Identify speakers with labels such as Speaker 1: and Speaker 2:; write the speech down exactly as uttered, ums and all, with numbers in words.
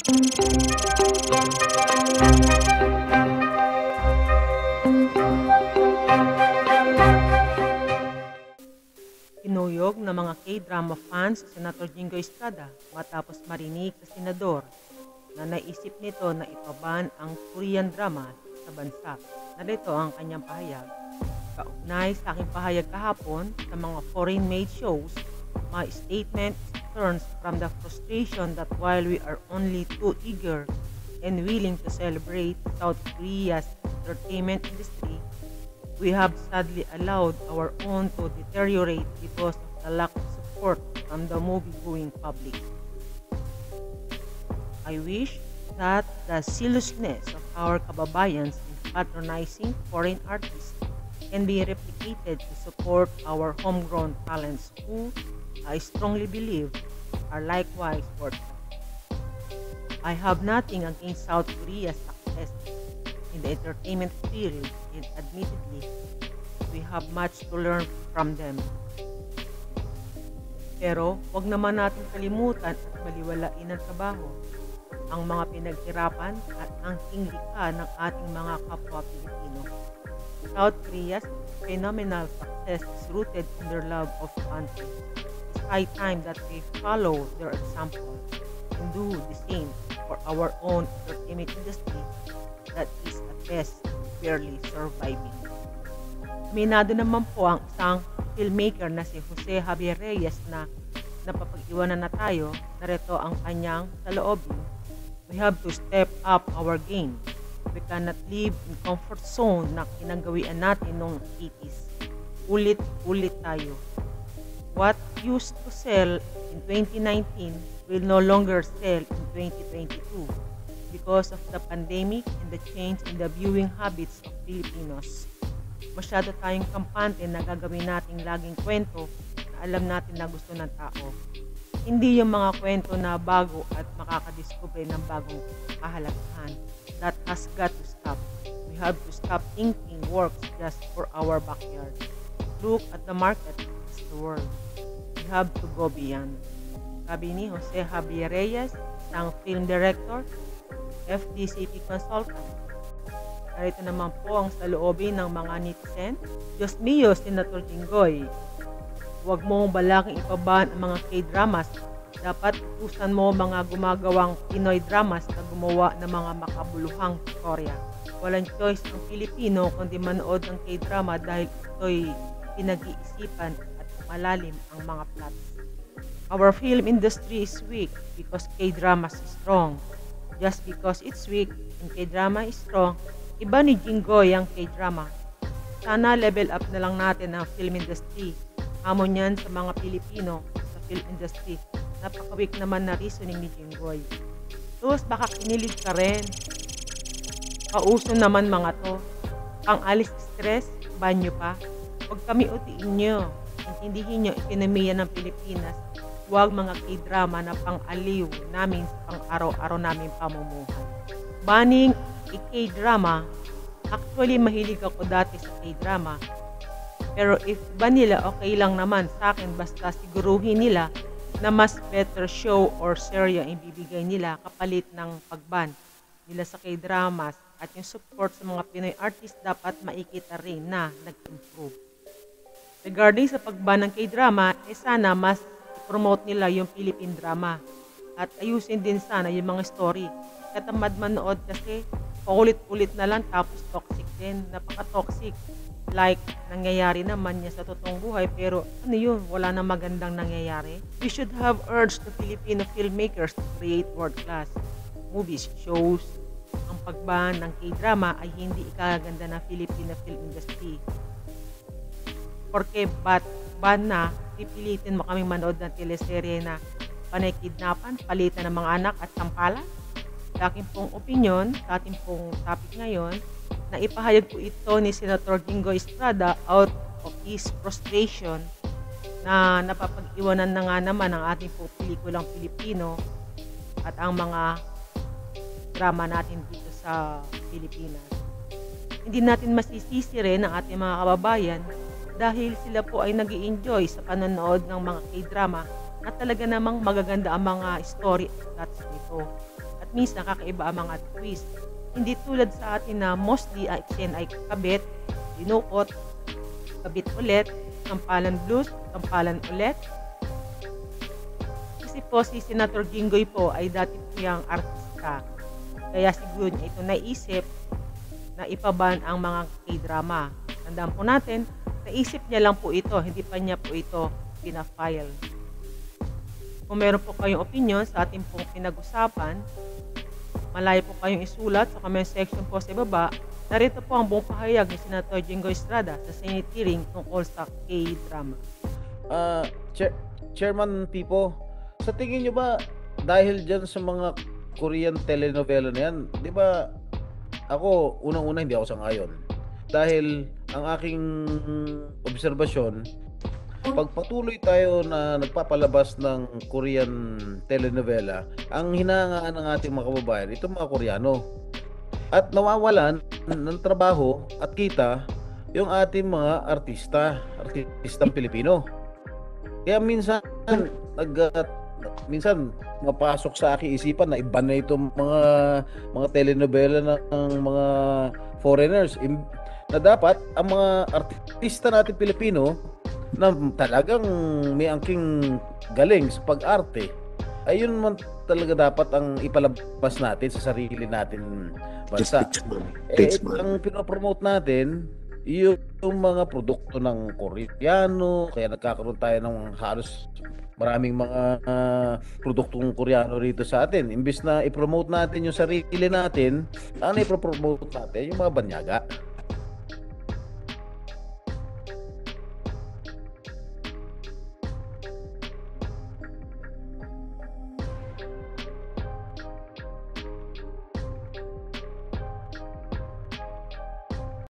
Speaker 1: Kinuyog ng mga K-drama fans si Senator Jingo Estrada matapos marinig sa senador na naisip nito na ipaban ang Korean drama sa bansa. Narito ang kanyang pahayag. Kaugnay sa aking pahayag kahapon sa mga foreign-made shows, my statement turns from the frustration that while we are only too eager and willing to celebrate South Korea's entertainment industry, we have sadly allowed our own to deteriorate because of the lack of support from the movie-going public. I wish that the zealousness of our kababayans in patronizing foreign artists can be replicated to support our homegrown talents who, I strongly believe, are likewise worth it. I have nothing against South Korea's success in the entertainment field, and admittedly, we have much to learn from them. Pero huwag naman natin kalimutan at baliwalain ang trabaho, ang mga pinaghirapan at ang likha ng ating mga kapwa Pilipino. South Korea's phenomenal success is rooted in their love of country. It's high time that we follow their example and do the same for our own entertainment industry that is at best barely surviving. Minado naman po ang isang filmmaker na si Jose Javier Reyes na napapag-iwanan na tayo. Narito ang kanyang saloobin. We have to step up our game. We cannot live in comfort zone na kinagawian natin noong eighties. Ulit-ulit tayo. What used to sell in twenty nineteen will no longer sell in twenty twenty-two because of the pandemic and the change in the viewing habits of Filipinos. Masyado tayong kampante na gagawin nating laging kwento na alam natin na gusto ng tao. Hindi yung mga kwento na bago at makakadiscover ng bagong kahalagahan. That has got to stop. We have to stop thinking works just for our backyard. Look at the market, it's the world. We have to go beyond. Sabi ni Jose Javier Reyes, isang film director, F D C P consultant. Narito naman po ang saloobin ng mga netizen. Diyos mio, Senator Jinggoy, huwag mo balaking ipaban ang mga K-dramas. Dapat utusan mo mga gumagawang Pinoy dramas na gumawa ng mga makabuluhang storya. Walang choice ang Pilipino kundi manood ng K-drama dahil ito'y pinag-iisipan at malalim ang mga plots. Our film industry is weak because K-dramas is strong. Just because it's weak and K-drama is strong, iba ni Jinggoy ang K-drama. Sana level up na lang natin ang film industry. Hamon yan sa mga Pilipino sa film industry. Napaka-weak naman na reasoning ni Jinggoy. Sus, baka kinilig ka rin. Pauso naman mga to. Ang alis stress, banyo pa. Huwag kami utiin nyo. Intindihin nyo ekonomiya ng Pilipinas. Huwag mga K-drama na pang-aliw namin sa pang-araw-araw namin pamumuhay. Banning i-K-drama, actually mahilig ako dati sa K-drama. Pero if ba nila, okay lang naman sa akin basta siguruhin nila na mas better show or serye ang ibibigay nila kapalit ng pagban nila sa K-dramas at yung support sa mga Pinoy artist dapat makikita rin na nag-improve. Regarding sa pagban ng K-drama, eh sana mas promote nila yung Philippine drama at ayusin din sana yung mga story. Katamad manood kasi paulit-ulit na lang tapos toxic din, napaka-toxic. Like, nangyayari naman niya sa totoong buhay pero ano yun, wala na magandang nangyayari. We should have urged the Filipino filmmakers to create world-class movies, shows. Ang pagban ng K-drama ay hindi ikaganda ng Filipino film industry. Porque ba't ba na pipilitin mo kaming manood ng teleserye na panay kidnapan, palitan ng mga anak at sampala? Sa akin pong opinion, sa ating pong topic ngayon, na ipahayag po ito ni Senator Jingo Estrada out of his frustration na napapag-iwanan na nga naman ang ating po pelikulang Pilipino at ang mga drama natin dito sa Pilipinas. Hindi natin masisisi rin ang ating mga kababayan dahil sila po ay nag-i-enjoy sa panonood ng mga K-drama na talaga namang magaganda ang mga story at plots nito. At minsan kakaiba ang mga twist. Hindi tulad sa atin na mostly ang eksena ay kabit, dinukot, kabit ulit, sampalan blues, sampalan ulit. Kasi po si Senator Jinggoy po ay dati po yung artista. Kaya siguro niya ito naisip na ipaban ang mga K-drama. Tandaan po natin, naisip niya lang po ito, hindi pa niya po ito pinafile. Kung meron po kayong opinion sa ating pong pinag-usapan, malayo po kayong isulat sa comment section po sa baba. Narito po ang buong pahayag ni Senator Jinggoy Estrada sa Senate hearing tungkol sa K-drama.
Speaker 2: Uh, Chair, Chairman Pipo, sa tingin nyo ba dahil dyan sa mga Korean telenovela na yan, di ba ako, unang-una hindi ako sang-ayon. Dahil ang aking obserbasyon, pag patuloy tayo na nagpapalabas ng Korean telenovela, ang hinahangaan ng ating mga kababayan, itong mga Koreano. At nawawalan ng trabaho at kita yung ating mga artista, artistang Pilipino. Kaya minsan, nag, minsan mapasok sa aking isipan na iba na itong mga mga telenovela ng mga foreigners na dapat ang mga artista natin Pilipino na talagang may angking galing sa pag-arte, ayun man talaga dapat ang ipalabas natin sa sarili natin bansa. Eh, ang pinopromote natin yung, yung mga produkto ng Koreano, kaya nagkakaroon tayo ng halos maraming mga uh, produktong Koreano rito sa atin. Imbis na i-promote natin yung sarili natin, ano i-promote natin? Yung mga banyaga.